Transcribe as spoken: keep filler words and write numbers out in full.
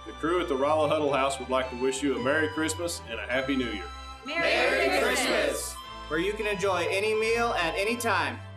The crew at the Rolla Huddle House would like to wish you a Merry Christmas and a Happy New Year. Merry, Merry Christmas! Where you can enjoy any meal at any time.